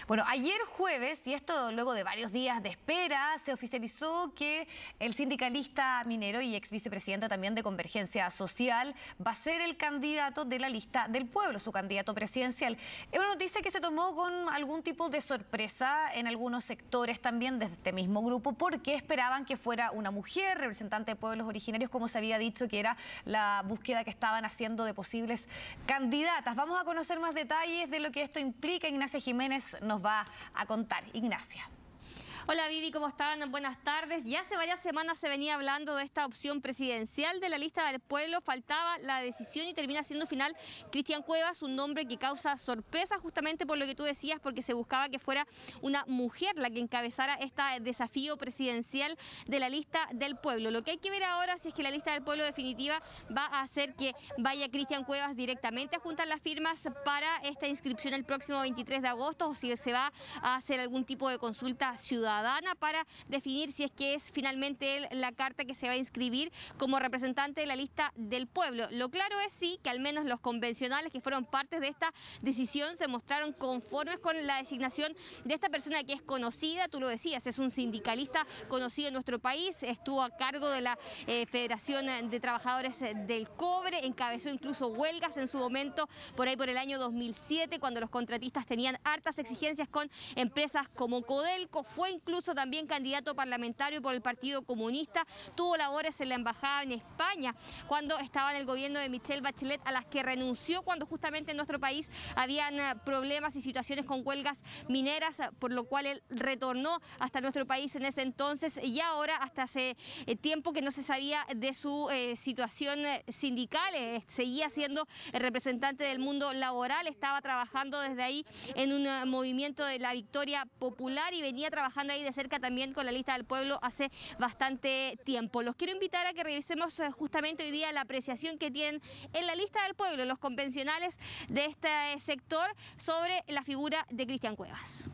Bueno, ayer jueves, y esto luego de varios días de espera, se oficializó que el sindicalista minero y ex vicepresidente también de Convergencia Social va a ser el candidato de la lista del pueblo, su candidato presidencial. Es una noticia que se tomó con algún tipo de sorpresa en algunos sectores también de este mismo grupo, porque esperaban que fuera una mujer representante de pueblos originarios, como se había dicho que era la búsqueda que estaban haciendo de posibles candidatas. Vamos a conocer más detalles de lo que esto implica. Ignacia Jiménez nos va a contar. Ignacia. Hola Vivi, ¿cómo están? Buenas tardes. Ya hace varias semanas se venía hablando de esta opción presidencial de la lista del pueblo. Faltaba la decisión y termina siendo final Cristian Cuevas, un nombre que causa sorpresa justamente por lo que tú decías, porque se buscaba que fuera una mujer la que encabezara este desafío presidencial de la lista del pueblo. Lo que hay que ver ahora si es que la lista del pueblo definitiva va a hacer que vaya Cristian Cuevas directamente a juntar las firmas para esta inscripción el próximo 23 de agosto o si se va a hacer algún tipo de consulta ciudadana para definir si es que es finalmente él la carta que se va a inscribir como representante de la lista del pueblo. Lo claro es sí que al menos los convencionales que fueron parte de esta decisión se mostraron conformes con la designación de esta persona que es conocida, tú lo decías, es un sindicalista conocido en nuestro país, estuvo a cargo de la Federación de Trabajadores del Cobre, encabezó incluso huelgas en su momento por ahí por el año 2007 cuando los contratistas tenían hartas exigencias con empresas como Codelco, fue incluso también candidato parlamentario por el Partido Comunista, tuvo labores en la embajada en España cuando estaba en el gobierno de Michelle Bachelet, a las que renunció cuando justamente en nuestro país habían problemas y situaciones con huelgas mineras, por lo cual él retornó hasta nuestro país en ese entonces y ahora hasta hace tiempo que no se sabía de su situación sindical, seguía siendo el representante del mundo laboral, estaba trabajando desde ahí en un movimiento de la Victoria Popular y venía trabajando ahí de cerca también con la lista del pueblo hace bastante tiempo. Los quiero invitar a que revisemos justamente hoy día la apreciación que tienen en la lista del pueblo los convencionales de este sector sobre la figura de Cristian Cuevas.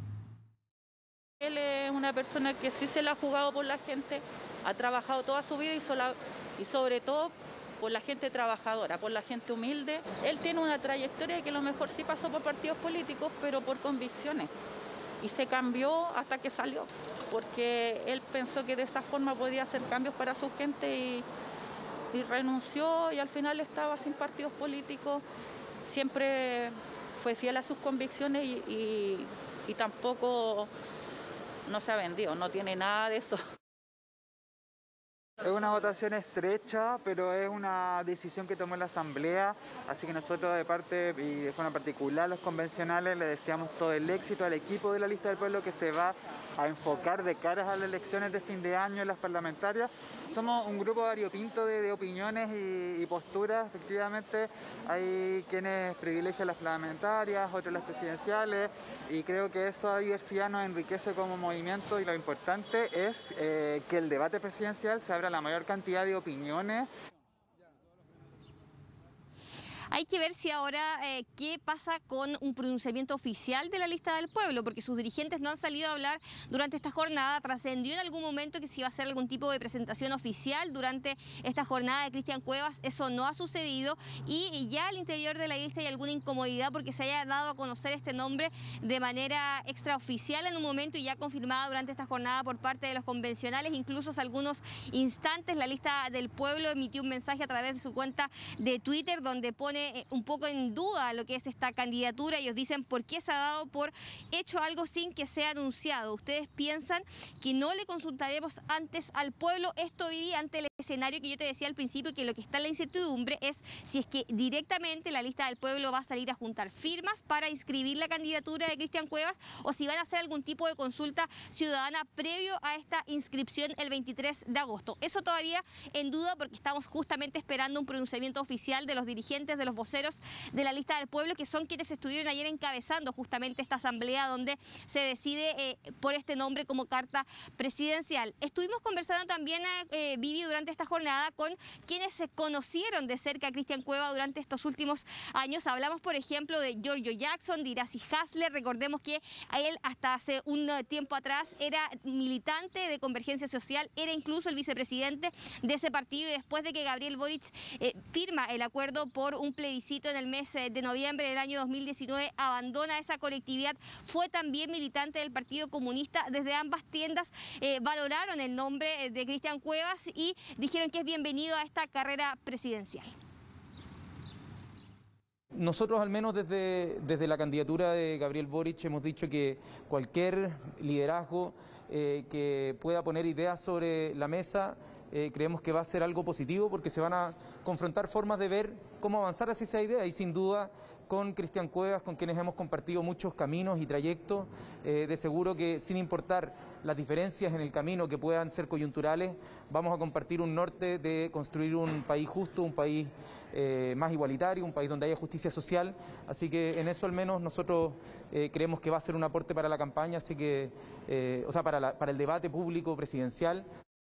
Él es una persona que sí se la ha jugado por la gente, ha trabajado toda su vida y sobre todo por la gente trabajadora, por la gente humilde. Él tiene una trayectoria que a lo mejor sí pasó por partidos políticos, pero por convicciones. Y se cambió hasta que salió, porque él pensó que de esa forma podía hacer cambios para su gente y renunció y al final estaba sin partidos políticos. Siempre fue fiel a sus convicciones y tampoco no se ha vendido, no tiene nada de eso. Es una votación estrecha, pero es una decisión que tomó la Asamblea, así que nosotros de parte y de forma particular los convencionales le deseamos todo el éxito al equipo de la lista del pueblo que se va a enfocar de caras a las elecciones de fin de año en las parlamentarias. Somos un grupo variopinto de opiniones y posturas, efectivamente hay quienes privilegian las parlamentarias, otros las presidenciales y creo que esa diversidad nos enriquece como movimiento y lo importante es que el debate presidencial se abra la mayor cantidad de opiniones. Hay que ver si ahora qué pasa con un pronunciamiento oficial de la lista del pueblo, porque sus dirigentes no han salido a hablar durante esta jornada. Trascendió en algún momento que se iba a hacer algún tipo de presentación oficial durante esta jornada de Cristian Cuevas. Eso no ha sucedido y ya al interior de la lista hay alguna incomodidad porque se haya dado a conocer este nombre de manera extraoficial en un momento y ya confirmada durante esta jornada por parte de los convencionales. Incluso hace algunos instantes la lista del pueblo emitió un mensaje a través de su cuenta de Twitter donde pone un poco en duda lo que es esta candidatura. Ellos dicen por qué se ha dado por hecho algo sin que sea anunciado. ¿Ustedes piensan que no le consultaremos antes al pueblo? Esto viví ante el escenario que yo te decía al principio, que lo que está en la incertidumbre es si es que directamente la lista del pueblo va a salir a juntar firmas para inscribir la candidatura de Cristian Cuevas o si van a hacer algún tipo de consulta ciudadana previo a esta inscripción el 23 de agosto. Eso todavía en duda porque estamos justamente esperando un pronunciamiento oficial de los dirigentes, de los voceros de la lista del pueblo, que son quienes estuvieron ayer encabezando justamente esta asamblea donde se decide por este nombre como carta presidencial. Estuvimos conversando también, Vivi, durante esta jornada con quienes se conocieron de cerca a Cristian Cuevas durante estos últimos años. Hablamos, por ejemplo, de Giorgio Jackson, de Iracy Hasler. Recordemos que a él hasta hace un tiempo atrás era militante de Convergencia Social, era incluso el vicepresidente de ese partido y después de que Gabriel Boric firma el acuerdo por un plebiscito en el mes de noviembre del año 2019, abandona esa colectividad. Fue también militante del Partido Comunista. Desde ambas tiendas valoraron el nombre de Cristian Cuevas y dijeron que es bienvenido a esta carrera presidencial. Nosotros, al menos desde la candidatura de Gabriel Boric, hemos dicho que cualquier liderazgo que pueda poner ideas sobre la mesa, creemos que va a ser algo positivo, porque se van a confrontar formas de ver cómo avanzar hacia esa idea, y sin duda con Cristian Cuevas, con quienes hemos compartido muchos caminos y trayectos, de seguro que sin importar las diferencias en el camino que puedan ser coyunturales, vamos a compartir un norte de construir un país justo, un país más igualitario, un país donde haya justicia social. Así que en eso al menos nosotros creemos que va a ser un aporte para la campaña, así que, para el debate público presidencial.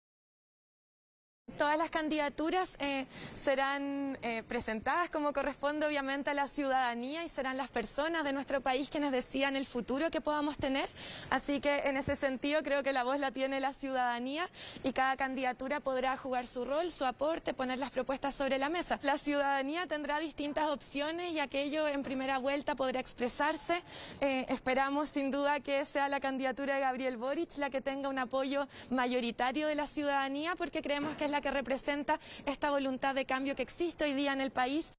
Todas las candidaturas serán presentadas como corresponde obviamente a la ciudadanía, y serán las personas de nuestro país quienes decidan el futuro que podamos tener. Así que en ese sentido creo que la voz la tiene la ciudadanía, y cada candidatura podrá jugar su rol, su aporte, poner las propuestas sobre la mesa. La ciudadanía tendrá distintas opciones y aquello en primera vuelta podrá expresarse. Esperamos sin duda que sea la candidatura de Gabriel Boric la que tenga un apoyo mayoritario de la ciudadanía, porque creemos que es la que representa esta voluntad de cambio que existe hoy día en el país.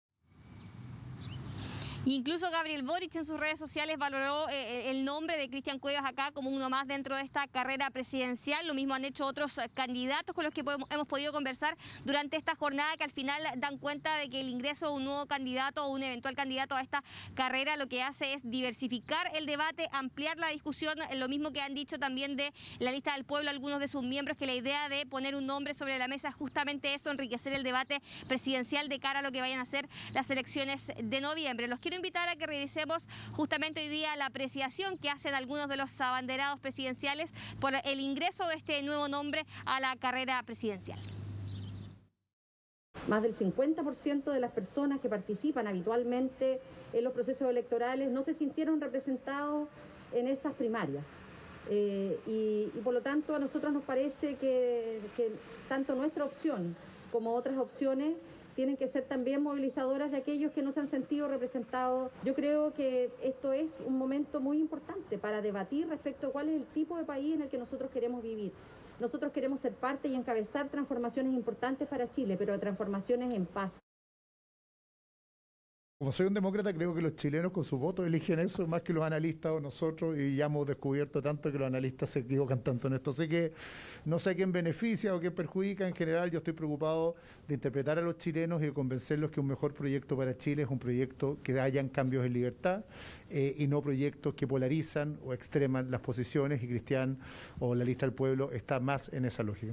Incluso Gabriel Boric en sus redes sociales valoró el nombre de Cristian Cuevas acá como uno más dentro de esta carrera presidencial. Lo mismo han hecho otros candidatos con los que hemos podido conversar durante esta jornada, que al final dan cuenta de que el ingreso de un nuevo candidato o un eventual candidato a esta carrera lo que hace es diversificar el debate, ampliar la discusión. Lo mismo que han dicho también de la lista del pueblo algunos de sus miembros, que la idea de poner un nombre sobre la mesa es justamente eso, enriquecer el debate presidencial de cara a lo que vayan a ser las elecciones de noviembre. Los quiero invitar a que revisemos justamente hoy día la apreciación que hacen algunos de los abanderados presidenciales por el ingreso de este nuevo nombre a la carrera presidencial. Más del 50% de las personas que participan habitualmente en los procesos electorales no se sintieron representados en esas primarias. Y por lo tanto a nosotros nos parece que tanto nuestra opción como otras opciones tienen que ser también movilizadoras de aquellos que no se han sentido representados. Yo creo que esto es un momento muy importante para debatir respecto a cuál es el tipo de país en el que nosotros queremos vivir. Nosotros queremos ser parte y encabezar transformaciones importantes para Chile, pero transformaciones en paz. Como soy un demócrata, creo que los chilenos con su voto eligen eso más que los analistas o nosotros, y ya hemos descubierto tanto que los analistas se equivocan tanto en esto. Así que no sé quién beneficia o quién perjudica. En general, yo estoy preocupado de interpretar a los chilenos y de convencerlos que un mejor proyecto para Chile es un proyecto que hayan cambios en libertad y no proyectos que polarizan o extreman las posiciones, y Cristian o la lista del pueblo está más en esa lógica.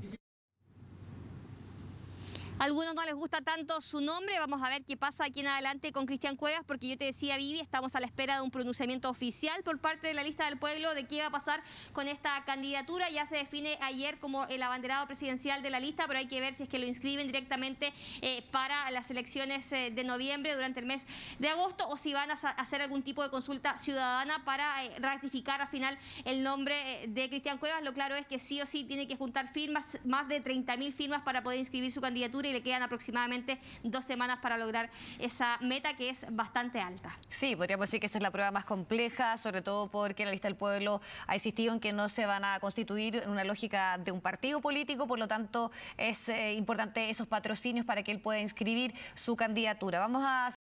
A algunos no les gusta tanto su nombre. Vamos a ver qué pasa aquí en adelante con Cristian Cuevas, porque yo te decía, Vivi, estamos a la espera de un pronunciamiento oficial por parte de la lista del pueblo de qué va a pasar con esta candidatura. Ya se define ayer como el abanderado presidencial de la lista, pero hay que ver si es que lo inscriben directamente para las elecciones de noviembre durante el mes de agosto, o si van a hacer algún tipo de consulta ciudadana para ratificar al final el nombre de Cristian Cuevas. Lo claro es que sí o sí tiene que juntar firmas, más de 30.000 firmas para poder inscribir su candidatura, y le quedan aproximadamente 2 semanas para lograr esa meta, que es bastante alta. Sí, podríamos decir que esa es la prueba más compleja, sobre todo porque la lista del pueblo ha insistido en que no se van a constituir en una lógica de un partido político, por lo tanto es importante esos patrocinios para que él pueda inscribir su candidatura. Vamos a